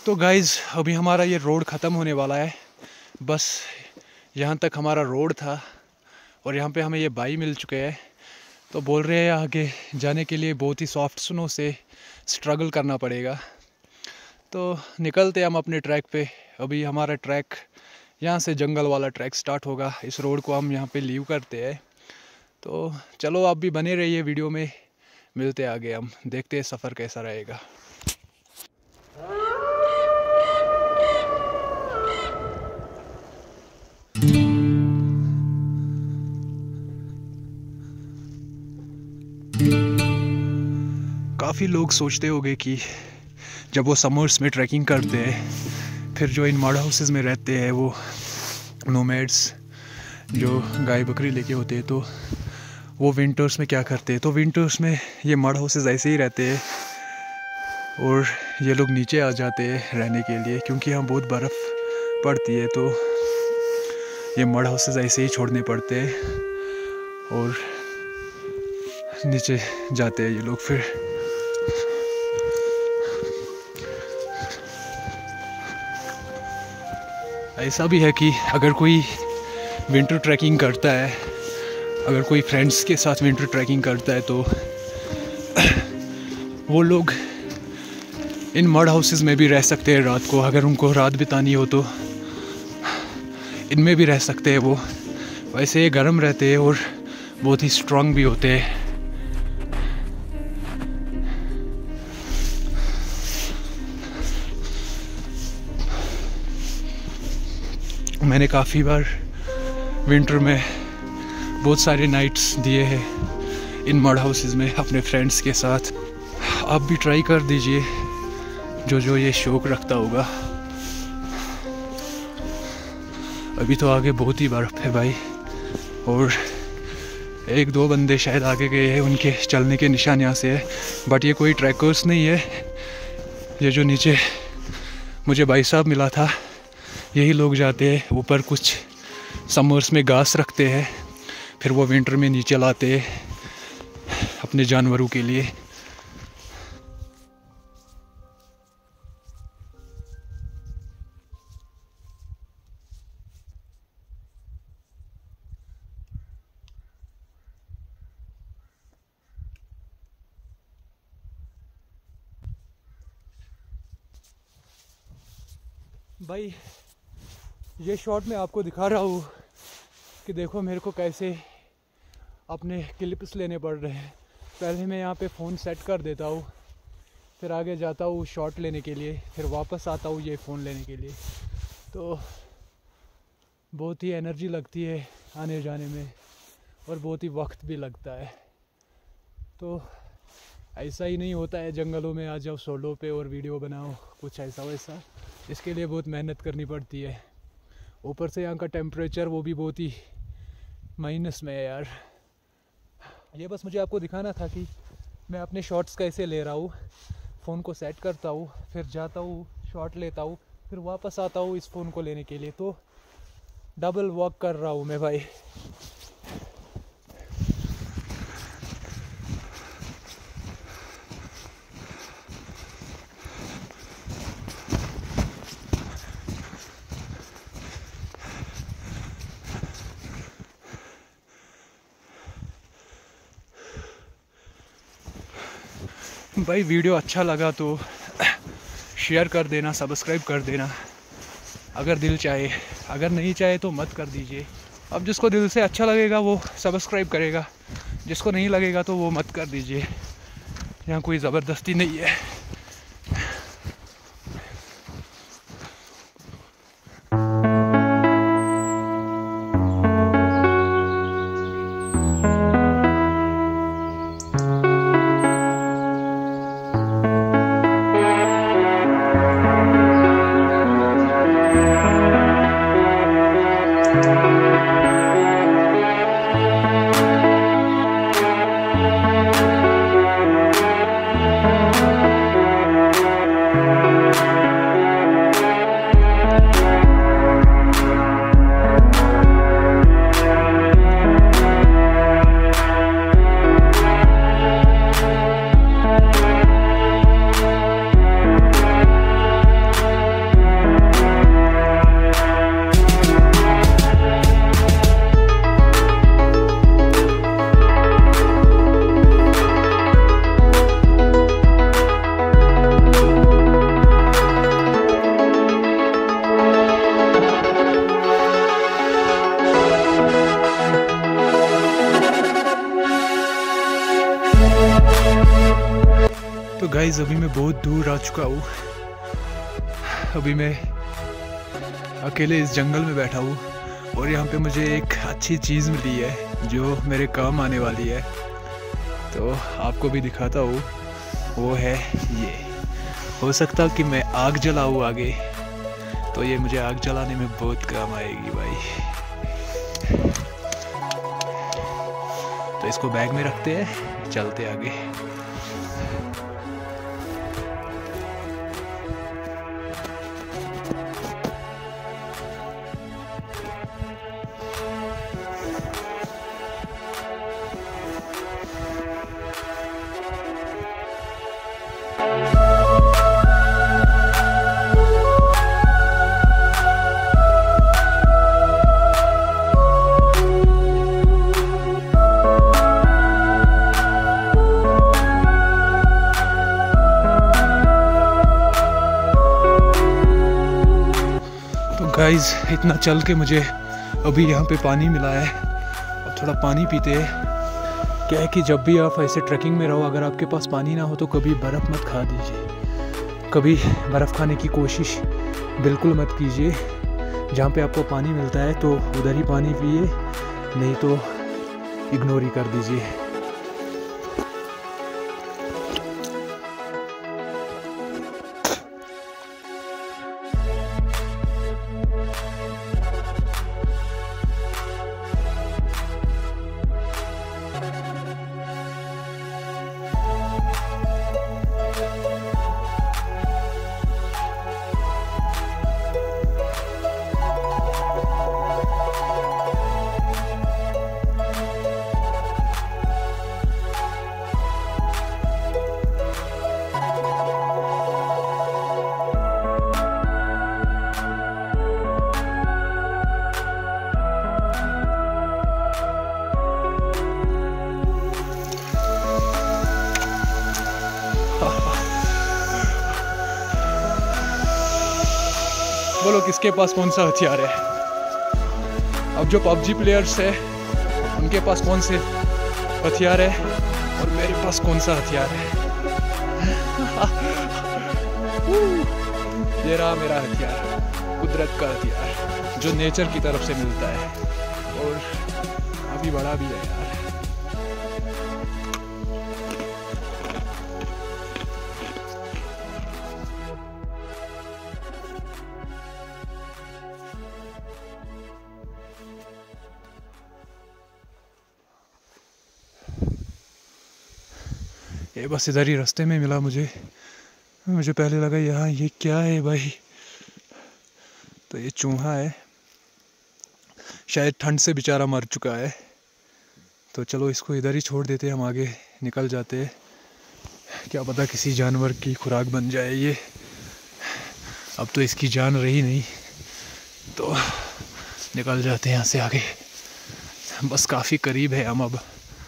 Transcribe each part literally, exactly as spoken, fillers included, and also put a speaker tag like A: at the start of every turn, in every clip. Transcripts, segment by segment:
A: तो गाइज़ अभी हमारा ये रोड ख़त्म होने वाला है, बस यहाँ तक हमारा रोड था और यहाँ पे हमें ये भाई मिल चुके हैं। तो बोल रहे हैं आगे जाने के लिए बहुत ही सॉफ्ट स्नो से स्ट्रगल करना पड़ेगा। तो निकलते हैं हम अपने ट्रैक पे। अभी हमारा ट्रैक यहाँ से जंगल वाला ट्रैक स्टार्ट होगा, इस रोड को हम यहाँ पे लीव करते हैं। तो चलो आप भी बने रहिए वीडियो में, मिलते हैं आगे, हम देखते हैं सफ़र कैसा रहेगा। काफ़ी लोग सोचते होंगे कि जब वो समर्स में ट्रैकिंग करते हैं, फिर जो इन मड हाउसेस में रहते हैं वो नोमैड्स जो गाय बकरी लेके होते हैं, तो वो विंटर्स में क्या करते हैं। तो विंटर्स में ये मड हाउसेस ऐसे ही रहते हैं और ये लोग नीचे आ जाते हैं रहने के लिए, क्योंकि यहाँ बहुत बर्फ़ पड़ती है। तो ये मड हाउसेस ऐसे ही छोड़ने पड़ते हैं और नीचे जाते हैं ये लोग। फिर ऐसा भी है कि अगर कोई विंटर ट्रैकिंग करता है, अगर कोई फ्रेंड्स के साथ विंटर ट्रैकिंग करता है, तो वो लोग इन मड हाउसेस में भी रह सकते हैं रात को। अगर उनको रात बितानी हो तो इनमें भी रह सकते हैं वो। वैसे ये गर्म रहते हैं और बहुत ही स्ट्रांग भी होते हैं। मैंने काफ़ी बार विंटर में बहुत सारे नाइट्स दिए हैं इन मड हाउसेस में अपने फ्रेंड्स के साथ। आप भी ट्राई कर दीजिए जो जो ये शौक़ रखता होगा। अभी तो आगे बहुत ही बर्फ़ है भाई, और एक दो बंदे शायद आगे गए हैं, उनके चलने के निशान यहाँ से है, बट ये कोई ट्रैकर्स नहीं है। ये जो नीचे मुझे भाई साहब मिला था, यही लोग जाते हैं ऊपर, कुछ समर्स में घास रखते हैं, फिर वो विंटर में नीचे लाते हैं अपने जानवरों के लिए। भाई ये शॉट मैं आपको दिखा रहा हूँ कि देखो मेरे को कैसे अपने क्लिप्स लेने पड़ रहे हैं। पहले मैं यहाँ पे फ़ोन सेट कर देता हूँ, फिर आगे जाता हूँ शॉट लेने के लिए, फिर वापस आता हूँ ये फ़ोन लेने के लिए। तो बहुत ही एनर्जी लगती है आने जाने में और बहुत ही वक्त भी लगता है। तो ऐसा ही नहीं होता है जंगलों में आ जाओ सोलो पे और वीडियो बनाओ, कुछ ऐसा वैसा। इसके लिए बहुत मेहनत करनी पड़ती है। ऊपर से यहाँ का टेम्परेचर वो भी बहुत ही माइनस में है यार। ये बस मुझे आपको दिखाना था कि मैं अपने शॉट्स कैसे ले रहा हूँ। फ़ोन को सेट करता हूँ, फिर जाता हूँ शॉट लेता हूँ, फिर वापस आता हूँ इस फ़ोन को लेने के लिए। तो डबल वॉक कर रहा हूँ मैं भाई। भाई वीडियो अच्छा लगा तो शेयर कर देना, सब्सक्राइब कर देना अगर दिल चाहे, अगर नहीं चाहे तो मत कर दीजिए। अब जिसको दिल से अच्छा लगेगा वो सब्सक्राइब करेगा, जिसको नहीं लगेगा तो वो मत कर दीजिए। यहाँ कोई ज़बरदस्ती नहीं है। गाइस अभी मैं बहुत दूर आ चुका हूँ। अभी मैं अकेले इस जंगल में बैठा हूँ और यहाँ पे मुझे एक अच्छी चीज़ मिली है जो मेरे काम आने वाली है, तो आपको भी दिखाता हूँ। वो है ये। हो सकता कि मैं आग जलाऊँ आगे, तो ये मुझे आग जलाने में बहुत काम आएगी भाई। तो इसको बैग में रखते हैं, चलते आगे। गाइस इतना चल के मुझे अभी यहाँ पे पानी मिला है। अब थोड़ा पानी पीते हैं। क्या है कि जब भी आप ऐसे ट्रैकिंग में रहो, अगर आपके पास पानी ना हो तो कभी बर्फ़ मत खा दीजिए। कभी बर्फ़ खाने की कोशिश बिल्कुल मत कीजिए। जहाँ पे आपको पानी मिलता है तो उधर ही पानी पिए, नहीं तो इग्नोर ही कर दीजिए। बोलो किसके पास कौन सा हथियार है? अब जो पबजी प्लेयर्स है उनके पास कौन से हथियार है और मेरे पास कौन सा हथियार है? ये रहा मेरा हथियार, कुदरत का हथियार जो नेचर की तरफ से मिलता है, और अभी बड़ा भी है यार। ये बस इधर ही रास्ते में मिला मुझे। मुझे पहले लगा यहाँ ये क्या है भाई, तो ये चूहा है, शायद ठंड से बेचारा मर चुका है। तो चलो इसको इधर ही छोड़ देते हैं, हम आगे निकल जाते हैं। क्या पता किसी जानवर की खुराक बन जाए ये। अब तो इसकी जान रही नहीं, तो निकल जाते हैं यहाँ से आगे। बस काफ़ी करीब है हम अब।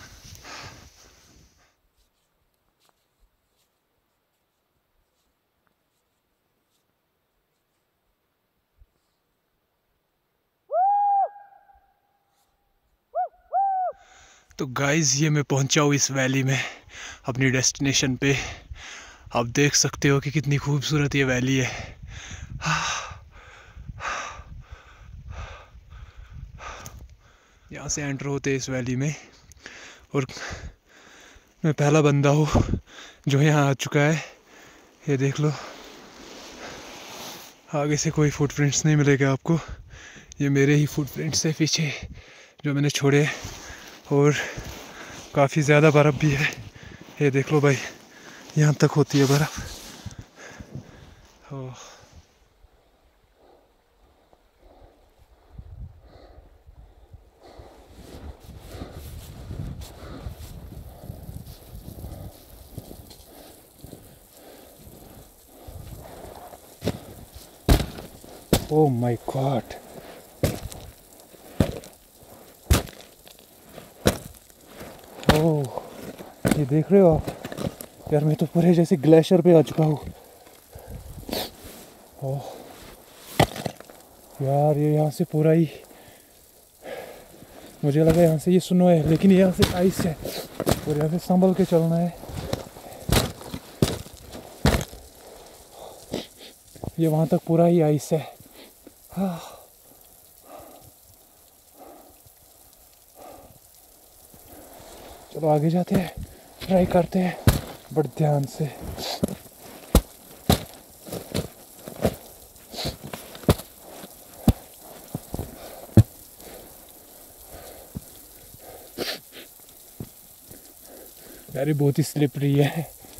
A: तो गाइस ये मैं पहुंचा हूँ इस वैली में, अपनी डेस्टिनेशन पे। आप देख सकते हो कि कितनी खूबसूरत ये वैली है। यहाँ से एंटर होते हैं इस वैली में, और मैं पहला बंदा हूँ जो यहाँ आ चुका है। ये देख लो, आगे से कोई फुटप्रिंट्स नहीं मिलेगा आपको। ये मेरे ही फुटप्रिंट्स है पीछे जो मैंने छोड़े, और काफ़ी ज़्यादा बर्फ़ भी है। ये देख लो भाई, यहाँ तक होती है बर्फ़। ओह ओह माय गॉड, ओह ये देख रहे हो आप यार, मैं तो पूरे जैसे ग्लेशियर पे आ चुका हूँ। ओह यार, ये यहाँ से पूरा ही, मुझे लगा यहाँ से ये स्नो है, लेकिन यहाँ से आइस है, और यहाँ से संभल के चलना है। ये वहाँ तक पूरा ही आइस है। हाँ। चलो आगे जाते हैं, ट्राई करते हैं बड़े ध्यान से। यार बहुत ही स्लिपरी है।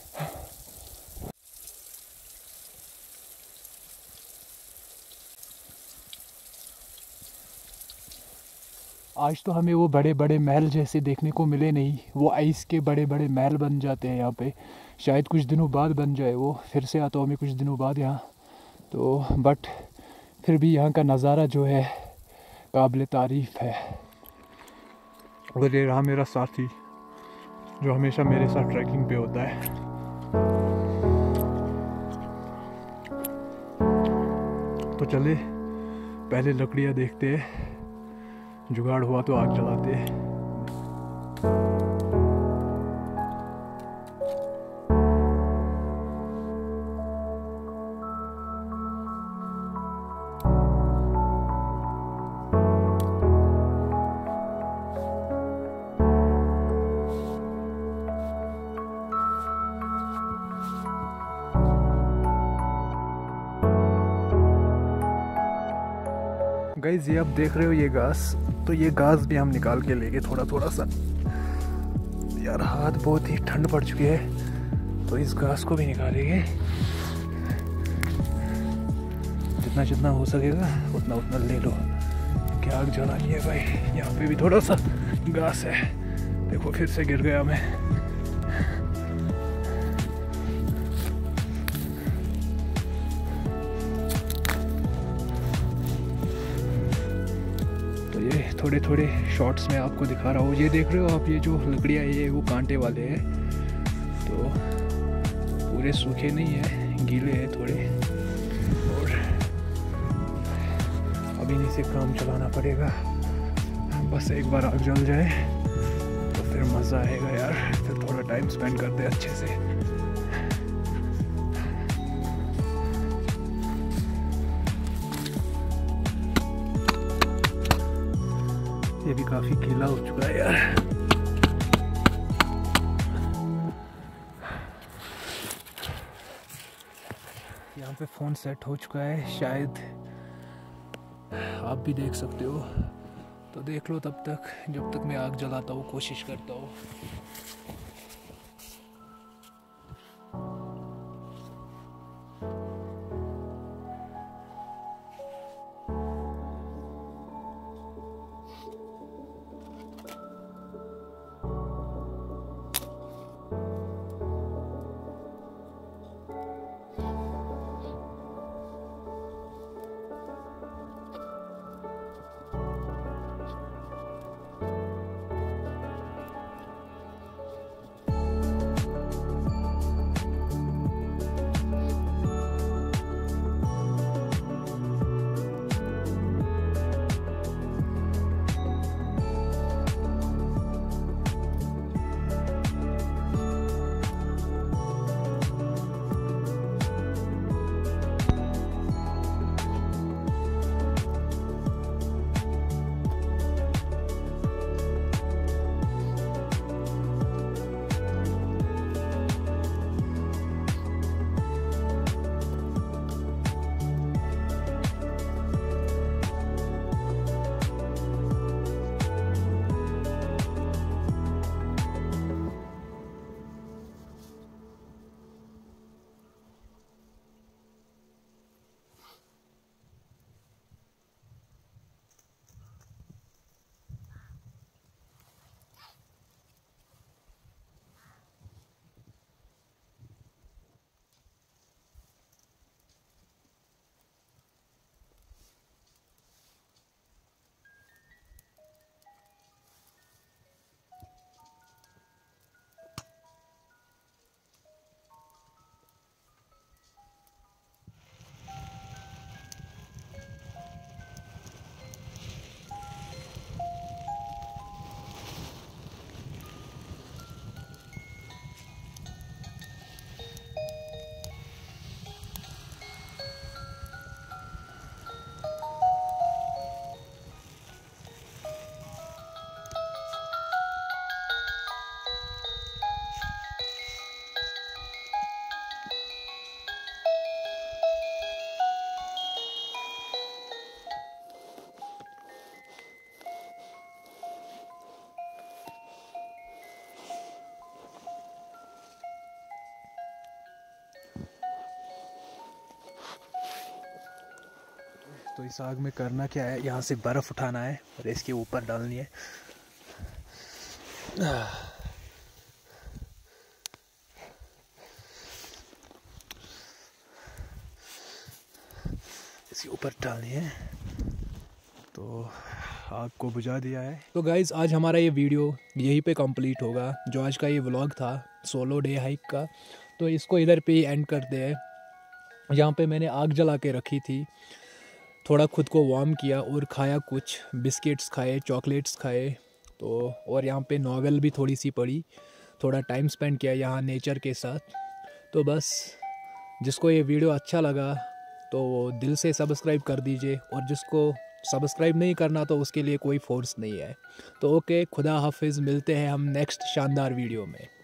A: आज तो हमें वो बड़े बड़े महल जैसे देखने को मिले नहीं, वो आइस के बड़े बड़े महल बन जाते हैं यहाँ पे। शायद कुछ दिनों बाद बन जाए वो, फिर से आता हूँ मैं कुछ दिनों बाद यहाँ तो। बट फिर भी यहाँ का नज़ारा जो है काबिल तारीफ़ है। और ये रहा मेरा साथी जो हमेशा मेरे साथ ट्रैकिंग पे होता है। तो चले पहले लकड़ियाँ देखते हैं, जुगाड़ हुआ तो आग जलाते हैं। गाइस ये आप देख रहे हो ये घास, तो ये घास भी हम निकाल के लेंगे थोड़ा थोड़ा सा। यार हाथ बहुत ही ठंड पड़ चुकी है, तो इस घास को भी निकालेंगे। जितना जितना हो सकेगा उतना उतना ले लो, क्या आग जलानी है भाई। यहाँ पे भी थोड़ा सा घास है, देखो फिर से गिर गया मैं। थोड़े थोड़े शॉट्स में आपको दिखा रहा हूँ। ये देख रहे हो आप, ये जो लकड़ियाँ ये वो कांटे वाले हैं, तो पूरे सूखे नहीं है, गीले हैं थोड़े। और अभी इन्हीं से काम चलाना पड़ेगा, बस एक बार आग जल जाए तो फिर मज़ा आएगा यार। फिर थोड़ा टाइम स्पेंड करते हैं अच्छे से। ये भी काफी गीला हो चुका है यार। यहाँ पे फोन सेट हो चुका है, शायद आप भी देख सकते हो, तो देख लो तब तक जब तक मैं आग जलाता हूँ, कोशिश करता हूँ। तो इस आग में करना क्या है, यहाँ से बर्फ़ उठाना है और इसके ऊपर डालनी है। इसके ऊपर डालनी है तो आग को बुझा दिया है। तो गाइज़ आज हमारा ये वीडियो यहीं पे कंप्लीट होगा। जो आज का ये व्लॉग था सोलो डे हाइक का, तो इसको इधर पे ही एंड करते हैं। यहाँ पे मैंने आग जला के रखी थी, थोड़ा खुद को वार्म किया और खाया, कुछ बिस्किट्स खाए, चॉकलेट्स खाए। तो और यहाँ पे नॉवेल भी थोड़ी सी पढ़ी, थोड़ा टाइम स्पेंड किया यहाँ नेचर के साथ। तो बस जिसको ये वीडियो अच्छा लगा तो वो दिल से सब्सक्राइब कर दीजिए, और जिसको सब्सक्राइब नहीं करना तो उसके लिए कोई फोर्स नहीं है। तो ओके, खुदा हाफिज़, मिलते हैं हम नेक्स्ट शानदार वीडियो में।